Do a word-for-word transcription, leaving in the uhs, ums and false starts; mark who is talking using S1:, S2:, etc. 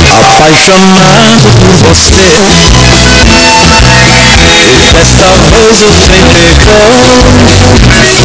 S1: apaixonado por você. Desta vez eu te pegou.